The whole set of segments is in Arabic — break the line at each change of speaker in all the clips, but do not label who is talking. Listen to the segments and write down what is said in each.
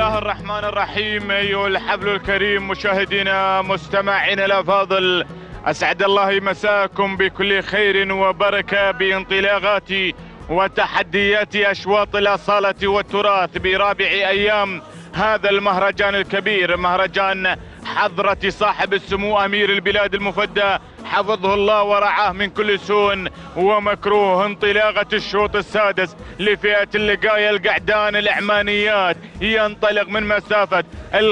الله الرحمن الرحيم. أيها الحفل الكريم مشاهدينا مستمعينا الأفاضل، أسعد الله مساكم بكل خير وبركة بانطلاقات وتحديات أشواط الأصالة والتراث برابع أيام هذا المهرجان الكبير، مهرجان حضرة صاحب السمو أمير البلاد المفدى حفظه الله ورعاه من كل سوء ومكروه. انطلاقة الشوط السادس لفئة اللقاية القعدان العمانيات ينطلق من مسافة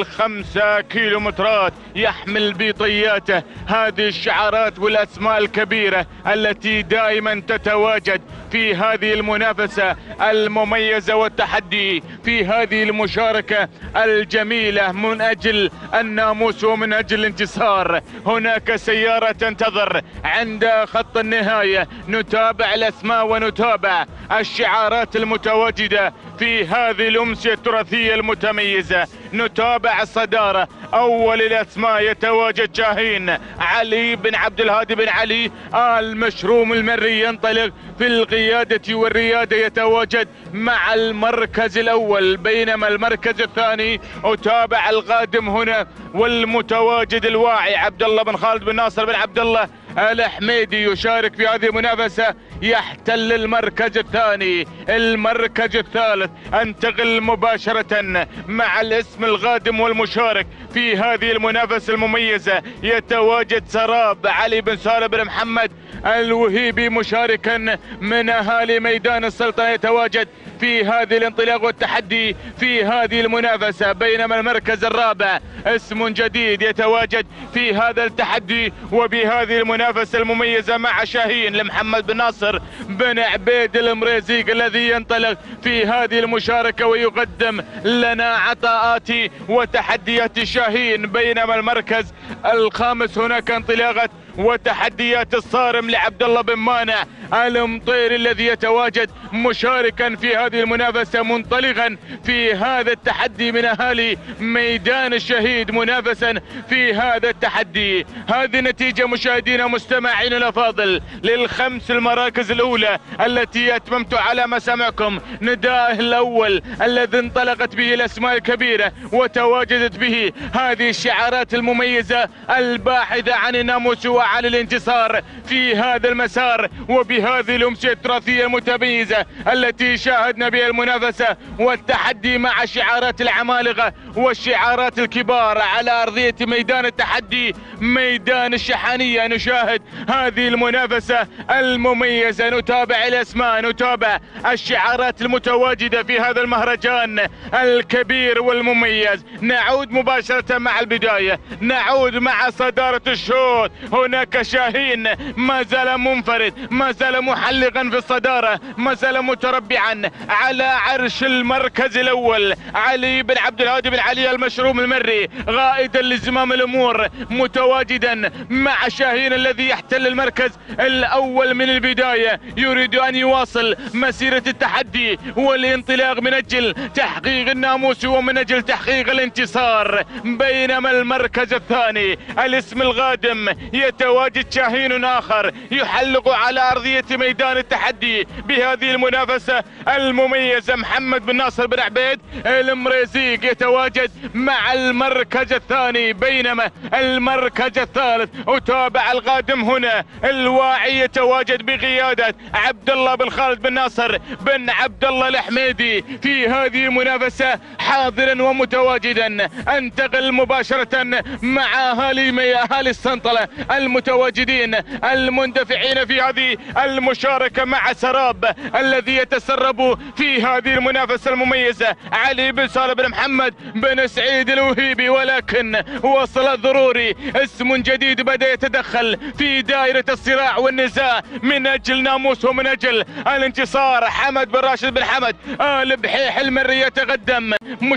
5 كيلومترات، يحمل بطياته هذه الشعارات والأسماء الكبيرة التي دائما تتواجد في هذه المنافسة المميزة والتحدي في هذه المشاركة الجميلة من أجل الناموس ومن أجل الانتصار. هناك سيارة تنتظر عند خط النهاية، نتابع الأسماء ونتابع الشعارات المتواجدة في هذه الأمسية التراثية المتميزة. نتابع الصدارة، أول الأسماء يتواجد شاهين علي بن عبد الهادي بن علي المشروم المري، ينطلق في القيادة والريادة، يتواجد مع المركز الأول، بينما المركز الثاني أتابع القادم هنا والمتواجد الواعي عبد الله بن خالد بن ناصر بن عبد الله الحميدي يشارك في هذه المنافسة، يحتل المركز الثاني. المركز الثالث انتقل مباشرة مع الاسم القادم والمشارك في هذه المنافسة المميزة، يتواجد سراب علي بن سالم بن محمد الوهيبي مشاركا من أهالي ميدان السلطنة، يتواجد في هذه الانطلاق والتحدي في هذه المنافسة. بينما المركز الرابع اسم جديد يتواجد في هذا التحدي وبهذه المنافسة المميزة مع شاهين لمحمد بن ناصر بن عبيد المريزيق الذي ينطلق في هذه المشاركة ويقدم لنا عطاءات وتحديات شاهين. بينما المركز الخامس هناك انطلاقة وتحديات الصارم لعبد الله بن مانع المطير الذي يتواجد مشاركا في هذه المنافسة، منطلقا في هذا التحدي من أهالي ميدان الشهيد منافسا في هذا التحدي. هذه نتيجة مشاهدينا مستمعين الأفاضل للخمس المراكز الأولى التي أتممت على مسامعكم نداء الأول الذي انطلقت به الأسماء الكبيرة وتواجدت به هذه الشعارات المميزة الباحثة عن الناموس وعن الانتصار في هذا المسار وبهذه الأمسية التراثية المتميزة التي شاهدنا بها المنافسة والتحدي مع شعارات العمالقة والشعارات الكبار على أرضية ميدان التحدي ميدان الشحانية. نشاهد هذه المنافسة المميزة، نتابع الأسماء، نتابع الشعارات المتواجدة في هذا المهرجان الكبير والمميز. نعود مباشرة مع البداية، نعود مع صدارة الشوط. هناك شاهين ما زال منفرد، ما زال محلقا في الصدارة، ما زال متربعا على عرش المركز الأول. علي بن عبد الهادي بن علي المشروم المري غائدا لزمام الأمور، متواجدا مع شاهين الذي يحتل المركز الأول من البداية، يريد أن يواصل مسيرة التحدي والانطلاق من أجل تحقيق الناموس ومن أجل تحقيق الانتصار. بينما المركز الثاني الاسم القادم يتواجد شاهين آخر يحلق على أرضية ميدان التحدي بهذه المنافسة المميزة، محمد بن ناصر بن عبيد المريزيق يتواجد مع المركز الثاني. بينما المركز الثالث أتابع القادم هنا الواعي يتواجد بقيادة عبد الله بن خالد بن ناصر بن عبد الله الحميدي في هذه المنافسة حاضرا ومتواجدا. انتقل مباشرة مع أهالي السنطلة المتواجدين المندفعين في هذه المشاركة مع سراب الذي يتسرب في هذه المنافسة المميزة علي بن سالم بن محمد بن سعيد الوهيبي. ولكن وصل الضروري اسم جديد بدأ يتدخل في دائرة الصراع والنزاع من أجل ناموس ومن أجل الانتصار. حمد بن راشد بن حمد آل بحيح المري يتقدم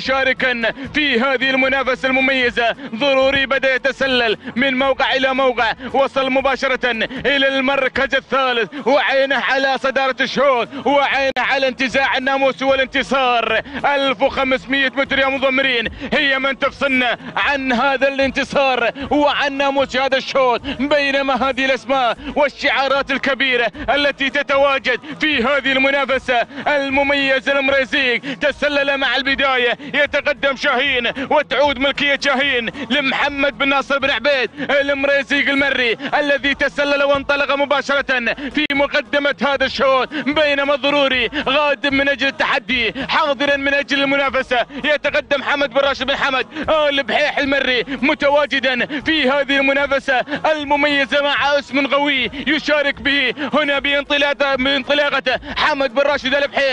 مشاركا في هذه المنافسة المميزة. ضروري بدأ يتسلل من موقع إلى موقع وصل مباشرة إلى المركز الثالث، وعينه على صدارة الشوط، وعينه على انتزاع الناموس والانتصار. 1500 متر يا مضمرين هي من تفصلنا عن هذا الانتصار وعن ناموس هذا الشوط، بينما هذه الأسماء والشعارات الكبيرة التي تتواجد في هذه المنافسة المميزة. المريزيق تسلل مع البداية، يتقدم شاهين وتعود ملكية شاهين لمحمد بن ناصر بن عبيد. المريزيق المري الذي تسلل وانطلق مباشرة في مقدمة هذا الشوط، بينما ضروري غادم من أجل التحدي حاضرا من أجل المنافسة. يتقدم حمد بن راشد بن حمد آل بحيح المري متواجدا في هذه المنافسة المميزة مع اسم قوي يشارك به هنا بانطلاقته حمد بن راشد آل بحيح.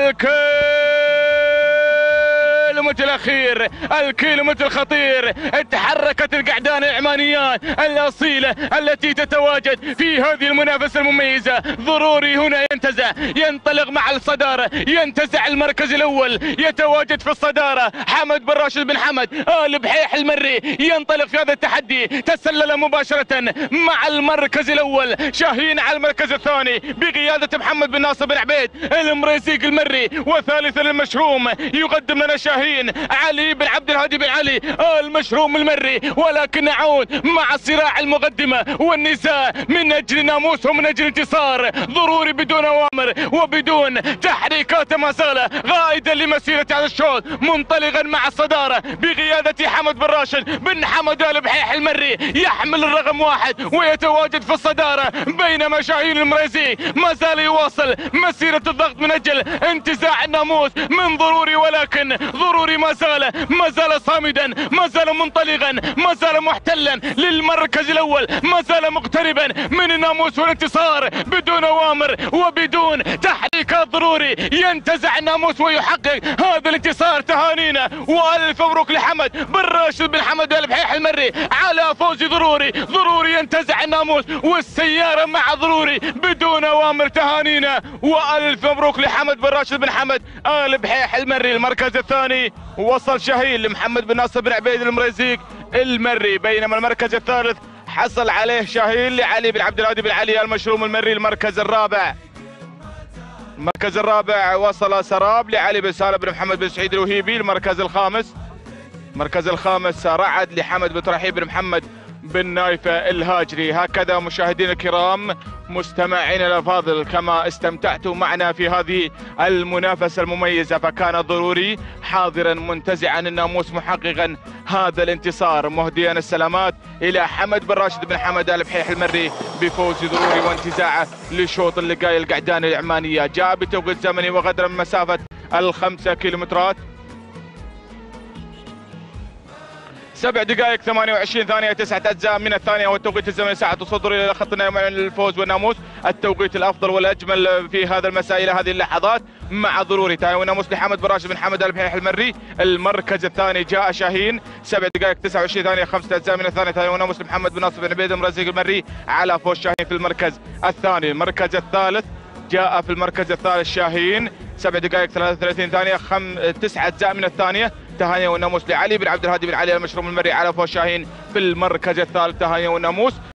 الكيلومتر الأخير، الكيلومتر الخطير، تحركت القعدان العمانيات الأصيلة التي تتواجد في هذه المنافسة المميزة. ضروري هنا ينطلق مع الصدارة، ينتزع المركز الأول، يتواجد في الصدارة حمد بن راشد بن حمد آل بحيح المري، ينطلق في هذا التحدي، تسلل مباشرة مع المركز الأول. شاهين على المركز الثاني بقيادة محمد بن ناصر بن عبيد المريزيق المري، وثالثا المشروم يقدم لنا شاهين علي بن عبد الهادي بن علي المشروم المري. ولكن نعود مع صراع المقدمة والنزاع من أجل ناموس ومن أجل انتصار. ضروري بدون أوامر وبدون تحريكات ما زال غائدا لمسيرة هذا الشوط، منطلقا مع الصدارة بقيادة حمد بن راشد بن حمد آل بحيح المري، يحمل الرقم 1 ويتواجد في الصدارة، بينما شاهين المريزي ما زال يواصل مسيرة الضغط من أجل انتزاع الناموس من ضروري. ولكن ضروري ما زال صامدا، ما زال منطلقا، ما زال محتلا للمركز الأول، ما زال مقتربا من الناموس والانتصار بدون أوامر وبدون تحريكات. ضروري ينتزع الناموس ويحقق هذا الانتصار. تهانينا والف مبروك لحمد بن راشد بن حمد آل بحيح المري على فوز ضروري. ضروري ينتزع الناموس والسيارة مع ضروري بدون أوامر. تهانينا والف مبروك لحمد بن راشد بن حمد آل بحيح المري. المركز الثاني وصل شاهين لمحمد بن ناصر بن عبيد المريزيق المري، بينما المركز الثالث حصل عليه شاهين لعلي بن عبد الهادي بن علي المشروم المري. المركز الرابع وصل سراب لعلي بن سالم بن محمد بن سعيد الوهيبي. المركز الخامس رعد لحمد بن ترحيب بن محمد بن نايفة الهاجري. هكذا مشاهدينا الكرام مستمعينا الافاضل، كما استمتعتوا معنا في هذه المنافسة المميزة، فكان ضروري حاضرا منتزعا الناموس محققا هذا الانتصار، مهديا السلامات الى حمد بن راشد بن حمد آل بحيح المري بفوز ضروري وانتزاعه لشوط اللقاء القعدان العمانية. جاء بتوقيت زمني وغدر من مسافة 5 كيلومترات، 7 دقائق 28 ثانية 9 أجزاء من الثانية، والتوقيت الزمني ساعة تصدر إلى خط النهاية مع الفوز والناموس. التوقيت الأفضل والأجمل في هذا المساء إلى هذه اللحظات مع ضروري تهاني والناموس لحمد بن راشد بن حمد آل بحيح المري. المركز الثاني جاء شاهين، 7 دقائق 29 ثانية 5 أجزاء من الثانية، تهاني والناموس لمحمد بن ناصر بن عبيد المريزيق المري على فوز شاهين في المركز الثاني. المركز الثالث جاء في المركز الثالث شاهين، 7 دقائق 33 ثانية 9 أجزاء من الثانية، تهاني والناموس لعلي بن عبد الهادي بن علي المشروم المري على فوز شاهين في المركز الثالث. تهاني والناموس